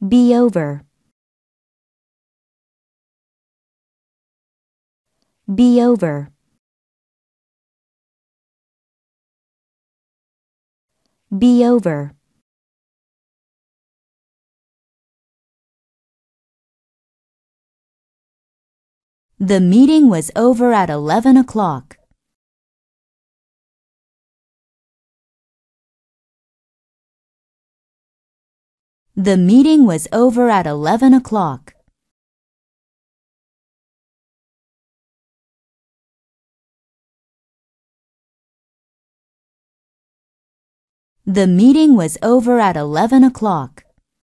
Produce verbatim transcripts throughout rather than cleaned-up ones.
Be over. Be over. Be over. The meeting was over at eleven o'clock. The meeting was over at eleven o'clock. The meeting was over at eleven o'clock.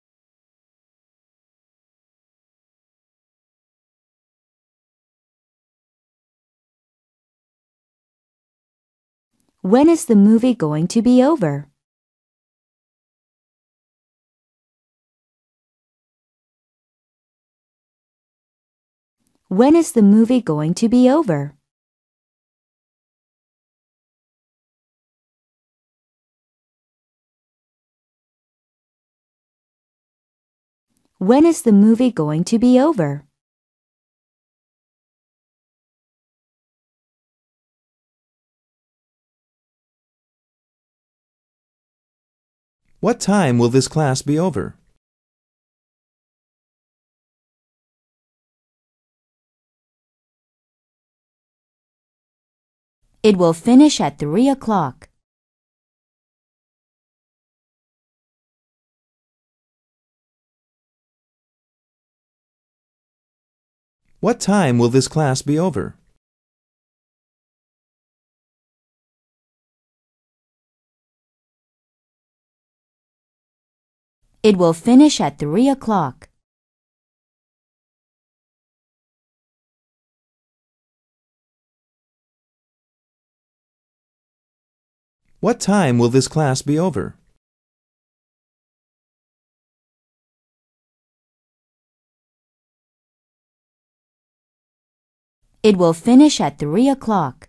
When is the movie going to be over? When is the movie going to be over? When is the movie going to be over? What time will this class be over? It will finish at three o'clock. What time will this class be over? It will finish at three o'clock. What time will this class be over? It will finish at three o'clock.